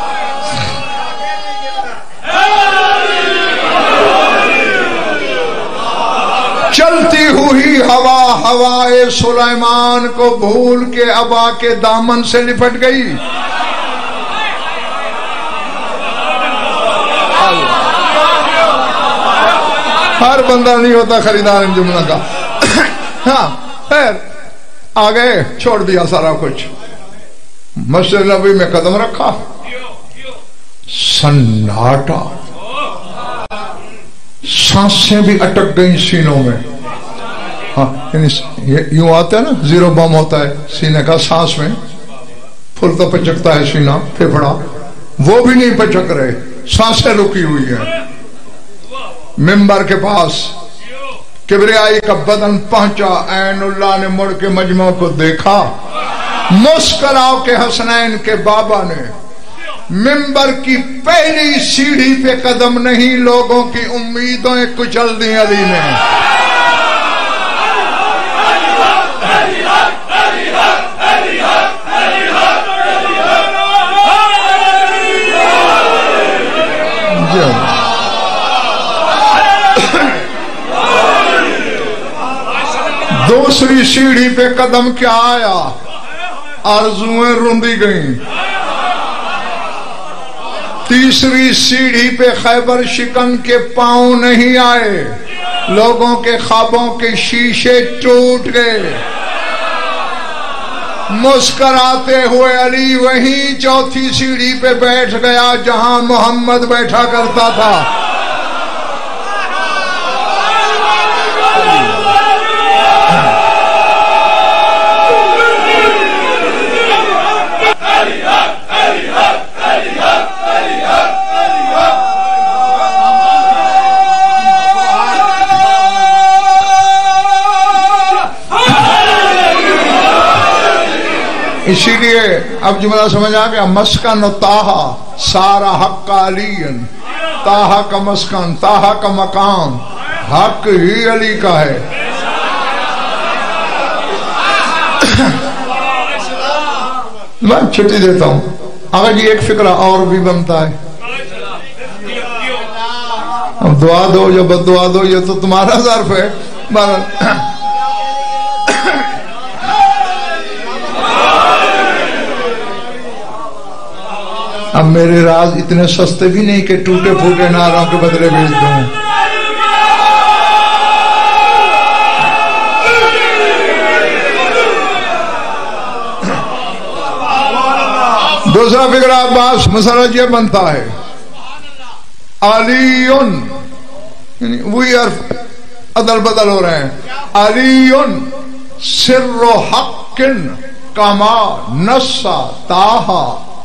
Speaker 1: چلتی ہوئی ہوا ہوائے سلیمان کو بھول کے ابا کے دامن سے لپٹ گئی. ہر بندہ نہیں ہوتا خریدار ان جملہ کا. ہاں خیر آگئے، چھوڑ دیا سارا کچھ، مسجد نبوی میں قدم رکھا، سناٹا، سانسیں بھی اٹک گئیں سینوں میں. ہاں یوں آتا ہے نا، زیرو بم ہوتا ہے سینے کا، سانس میں پھول تو پچکتا ہے سینہ پھیپھڑا، وہ بھی نہیں پچک رہے، سانسیں رکی ہوئی ہیں. ممبر کے پاس کبریائی کا بدن پہنچا، عین اللہ نے مڑ کے مجمع کو دیکھا، مسکراؤ کے حسنین کے بابا نے ممبر کی پہلی سیڑھی پہ قدم نہیں، لوگوں کی امیدوں کچل دی علی نے. دوسری سیڑھی پہ قدم کیا آیا، آرزویں روندی گئیں. تیسری سیڑھی پہ خیبر شکن کے پاؤں نہیں آئے، لوگوں کے خوابوں کے شیشے ٹوٹ گئے. مسکراتے ہوئے علی وہیں چوتھی سیڑھی پہ بیٹھ گیا جہاں محمد بیٹھا کرتا تھا. اسی لیے اب جملہ سمجھ آ گیا، مسکن تاہا سارا حق علی، تاہا کا مسکن، تاہا کا مقام حق ہی علی کا ہے. میں چھٹی دیتا ہوں. اگر جی ایک فکرہ اور بھی بنتا ہے، اب دعا دو یا بد دعا دو یہ تو تمہارا ظرف ہے. اب میرے راز اتنے سستے بھی نہیں کہ ٹوٹے پھوٹے نعروں کے بدلے بھیج دوں. دوسرا فکرہ عباس مسئلہ یہ بنتا ہے، علیٌ یعنی وہی حرف عدل بدل ہو رہے ہیں، علیٌ سر حق کما نصا تاہا،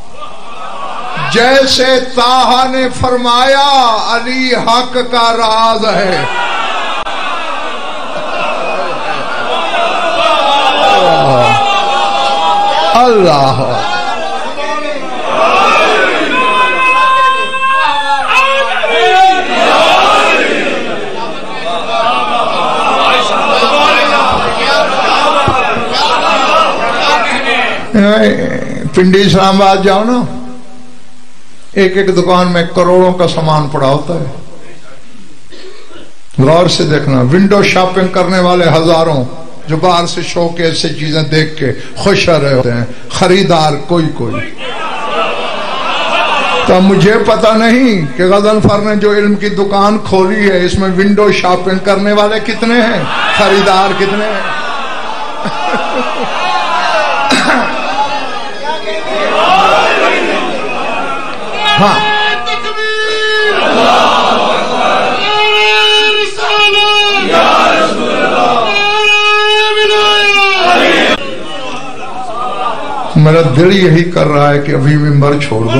Speaker 1: جیسے طٰہٰ نے فرمایا علی حق کا راز ہے. اللہ پنڈی اسلام آباد جاؤ نا، ایک ایک دکان میں کروڑوں کا سامان پڑا ہوتا ہے. غور سے دیکھنا، ونڈو شاپنگ کرنے والے ہزاروں جو باہر سے شوق ایسے چیزیں دیکھ کے خوش رہے ہوتے ہیں، خریدار کوئی کوئی. تو مجھے پتہ نہیں کہ غضنفر نے جو علم کی دکان کھولی ہے اس میں ونڈو شاپنگ کرنے والے کتنے ہیں، خریدار کتنے ہیں. ہاں میرا دل یہی کر رہا ہے کہ ابھی ممبر چھوڑ دوں.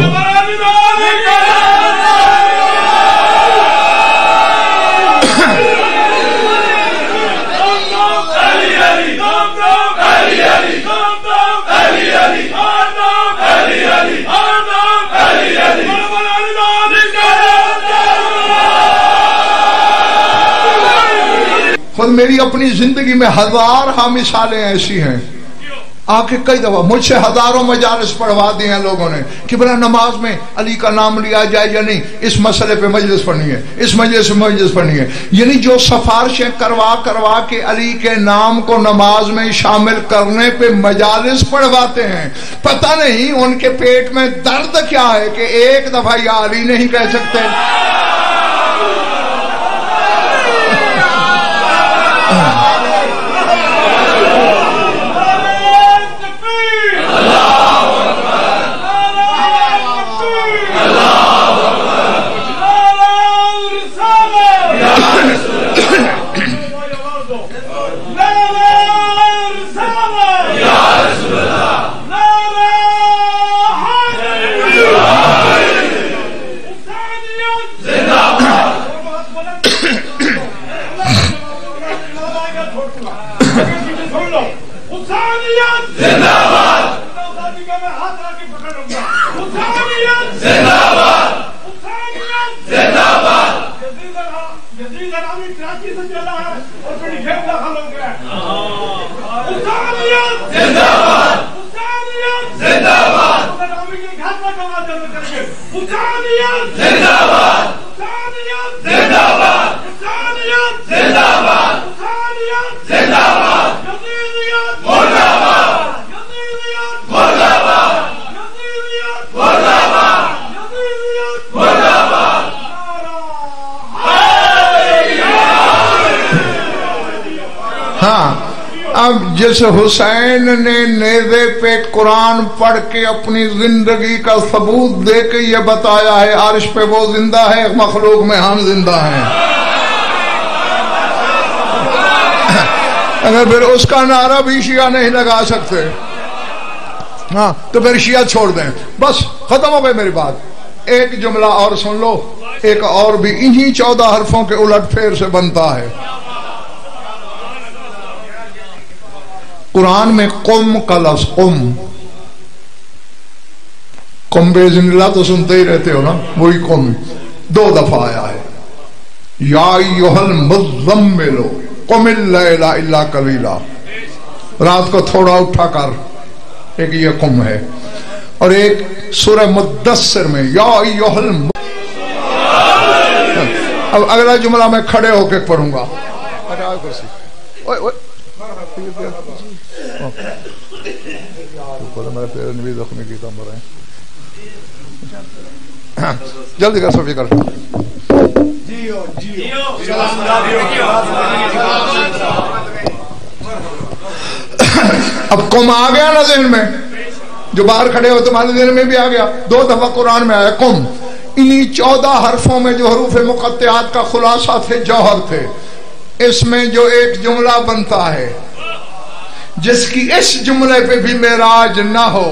Speaker 1: خود میری اپنی زندگی میں ہزار ہاں مثالیں ایسی ہیں، آ کے کئی دفعہ مجھ سے ہزاروں مجالس پڑھوا دی ہیں لوگوں نے کہ بلا نماز میں علی کا نام لیا جائے یا نہیں، اس مسئلے پہ مجلس پڑھنی ہے، اس مجلس پہ مجلس پڑھنی ہے. یعنی جو سفارشیں کروا کروا کے علی کے نام کو نماز میں شامل کرنے پہ مجالس پڑھواتے ہیں، پتہ نہیں ان کے پیٹ میں درد کیا ہے کہ ایک دفعہ یا علی نہیں کہہ سکتے.
Speaker 2: یزید علاوی کراچی سے چلا ہے اور بڑی گھر داخل ہو گیا حسینیت زندہ باد حسینیت زندہ باد علاوی کے گھر کا نواز جلد کر کے حسینیت زندہ باد حسینیت زندہ باد حسینیت زندہ باد حسینیت زندہ باد یزیدیت مرد آباد یزیدیت مرد آباد یزیدیت مرد آباد یزیدیت مرد آباد
Speaker 1: ہاں اب جس حسین نے نیزے پہ قرآن پڑھ کے اپنی زندگی کا ثبوت دے کے یہ بتایا ہے عرش پہ وہ زندہ ہے مخلوق میں ہم زندہ ہیں، اگر پھر اس کا نعرہ بھی شیعہ نہیں لگا سکتے ہاں تو پھر شیعہ چھوڑ دیں، بس ختم ہو گئی میری بات۔ ایک جملہ اور سن لو، ایک اور بھی انہی چودہ حرفوں کے الٹ پھیر سے بنتا ہے۔ قرآن میں قم کا لفظ قم قم بیزن اللہ تو سنتے ہی رہتے ہو نا، وہی قم دو دفعہ آیا ہے۔ یا ایھا المزمل قم اللیل الا قلیلا، رات کو تھوڑا اٹھا کر، ایک یہ قم ہے، اور ایک سورہ مدثر میں یا ایھا الم۔ اب اگلا جملہ میں کھڑے ہو کے پڑھوں گا۔ جلدی کر سب کر اب قم آ گیا نا ذہن میں، جو باہر کھڑے ہو تمہارے ذہن میں بھی آ گیا، دو دفعہ قرآن میں آیا قم۔ انہی چودہ حرفوں میں جو حروف مقطعات کا خلاصہ تھے، جوہر تھے، اس میں جو ایک جملہ بنتا ہے جس کی اس جملے پہ بھی معراج نہ ہو،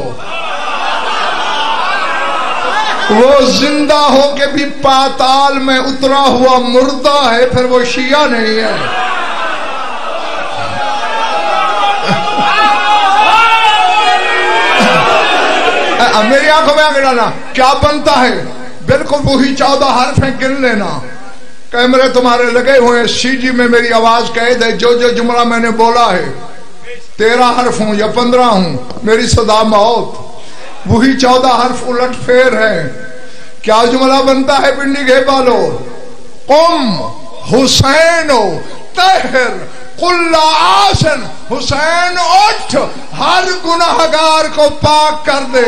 Speaker 1: وہ زندہ ہو کے بھی پاتال میں اترا ہوا مردہ ہے، پھر وہ شیعہ نہیں ہے۔ میری آنکھوں میں آگے ڈالا کیا بنتا ہے، بالکل وہی چودہ حرف ہیں، گن لینا، کیمرے تمہارے لگے ہوئے ہیں، سی جی میں میری آواز قید ہے، جو جو جملہ میں نے بولا ہے، تیرہ حرف ہوں یا پندرہ ہوں، میری صدا موت، وہی چودہ حرف الٹ پھیر ہے۔ کیا جملہ بنتا ہے پنڈی گھے بالو؟ قم حسینو طہر کل آسن، حسین اٹھ ہر گناہگار کو پاک کر دے۔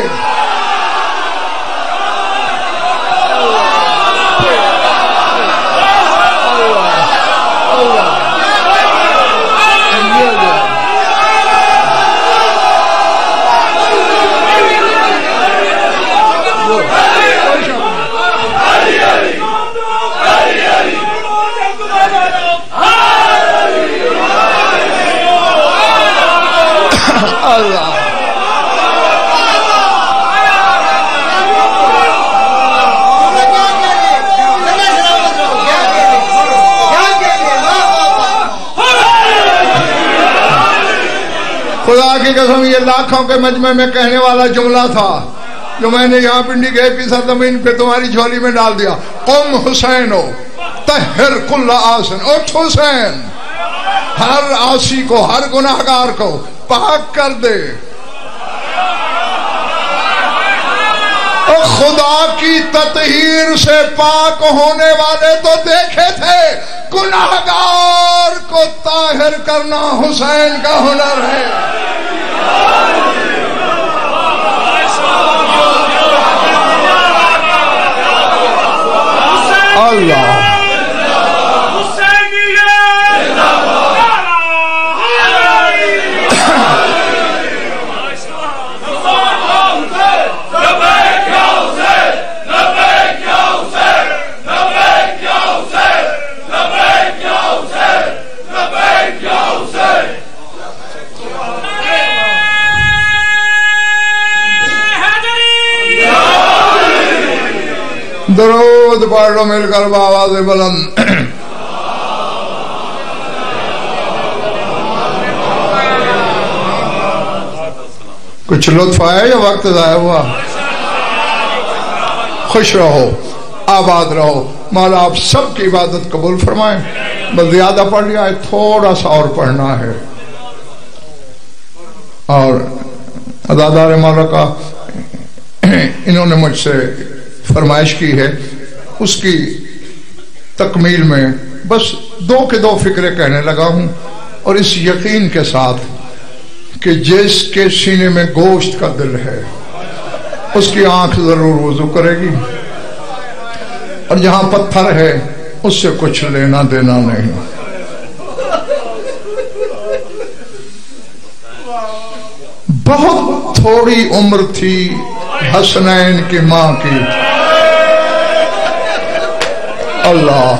Speaker 1: خدا کی قسم یہ لاکھوں کے مجمع میں کہنے والا جملہ تھا جو میں نے یہاں پنڈی گئے کی سرزمین پہ تمہاری جھولی میں ڈال دیا۔ قم حسینو طہر کل آسن، اٹھ حسین ہر عاصی کو، ہر گناہگار کو پاک کر دے۔ خدا کی تطہیر سے پاک ہونے والے تو دیکھے تھے، گناہگار کو طاہر کرنا حسین کا ہنر ہے۔ اللہ درود پڑھ لو مل کر بآواز بلند۔ کچھ لطف آیا یا وقت ضائع ہوا؟ خوش رہو۔ आबाद रहो। मौला आप सबकी इबादत कबूल फरमाएं। बस ज्यादा पढ़ लिया है, थोड़ा सा और पढ़ना है। और अदादार मौला का इन्होंने मुझसे फरमाइश की है, उसकी तकमील में बस दो के दो फिक्रे कहने लगा हूं, और इस यकीन के साथ कि जिसके सीने में गोश्त का दिल है उसकी आंख जरूर वुजू करेगी, और जहां पत्थर है उससे कुछ लेना देना नहीं। बहुत थोड़ी उम्र थी हसनैन की मां की। अल्लाह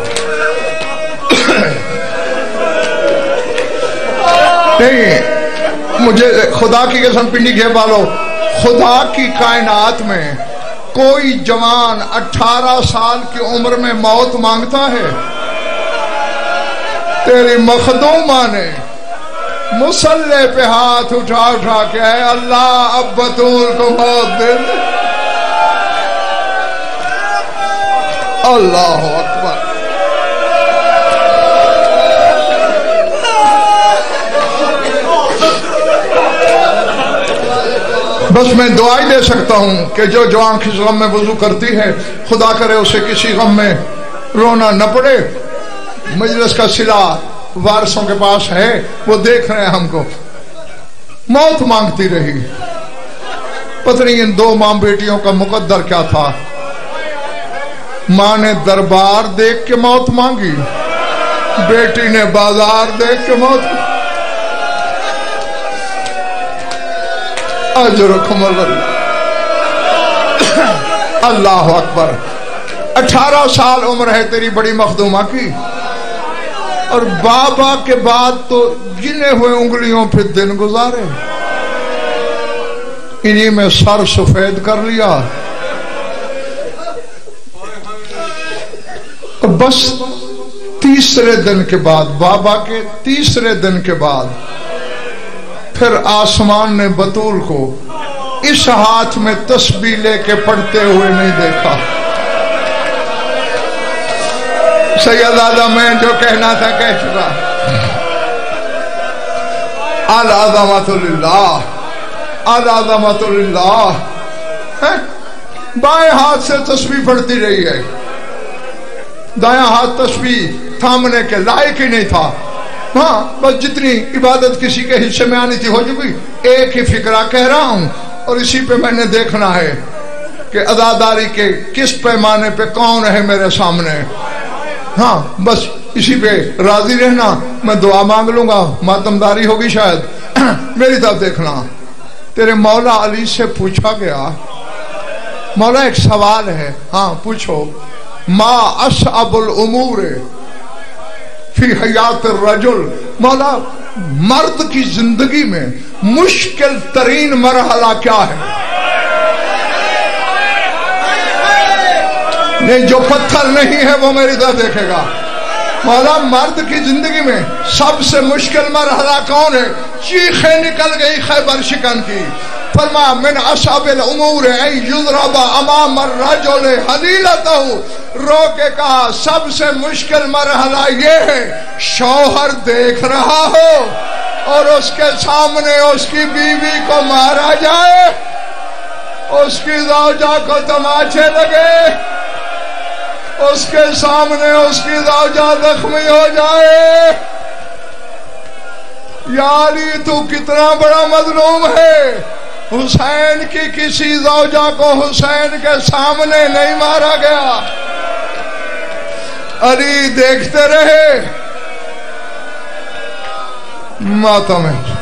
Speaker 1: नहीं, मुझे खुदा की कसम पिंडी घेर वालों, खुदा की कायनात में कोई जवान अठारह साल की उम्र में मौत मांगता है? तेरी मखदूमा ने मुसल्ले पे हाथ उठा उठा के है, अल्लाह अब बतूल को मौत दे दे। अल्लाह अकबर। बस मैं दुआ ही दे सकता हूं कि जो जवान किस गम में वुजू करती है, खुदा करे उसे किसी गम में रोना न पड़े। मजलिस का सिला वारसों के पास है, वो देख रहे हैं हमको। मौत मांगती रही, पता नहीं इन दो मां बेटियों का मुकद्दर क्या था। मां ने दरबार देख के मौत मांगी, बेटी ने बाजार देख के मौत। अल्लाह अकबर। अठारह साल उम्र है तेरी बड़ी मखदूमा की, और बाबा के बाद तो गिने हुए उंगलियों पे दिन गुजारे। इन्हीं में सर सफेद कर लिया, और बस तीसरे दिन के बाद, बाबा के तीसरे दिन के बाद फिर आसमान ने बतूल को इस हाथ में तस्बीह लेके पढ़ते हुए नहीं देखा। सैयद आदम मैं जो कहना था कह चुका। अल अज़मतुल्लाह, अल अज़मतुल्लाह। बाएं हाथ से तस्बीह पढ़ती रही है, दायां हाथ तस्बीह थामने के लायक ही नहीं था। हाँ, बस जितनी इबादत किसी के हिस्से में आनी थी हो चुकी। एक ही फिक्रा कह रहा हूं, और इसी पे मैंने देखना है कि अदादारी के किस पैमाने पे कौन है मेरे सामने। हाँ, बस इसी पे राजी रहना। मैं दुआ मांग लूंगा, मातमदारी होगी शायद। मेरी तरफ देखना। तेरे मौला अली से पूछा गया, मौला एक सवाल है। हाँ पूछो। मा असअबुल उमूर फी हयात रजुल, मौला मर्द की जिंदगी में मुश्किल तरीन मरहला क्या है? नहीं, जो पत्थर नहीं है वो मेरी तरफ देखेगा। मौला मर्द की जिंदगी में सबसे मुश्किल मरहला कौन है? चीखें निकल गई खैबर शिकन की। फरमा मिन असअबिल उमूर ऐ युज़रबा अमाम अर्रजुल हलीलतहु, रो के कहा सबसे मुश्किल मरहला ये है, शौहर देख रहा हो और उसके सामने उसकी बीवी को मारा जाए, उसकी ज़ौजा को तमाचे लगे, उसके सामने उसकी ज़ौजा जख्मी हो जाए। यारी तू कितना बड़ा मजलूम है। हुसैन की किसी ज़ौजा को हुसैन के सामने नहीं मारा गया। अली देखते रहे मातम है।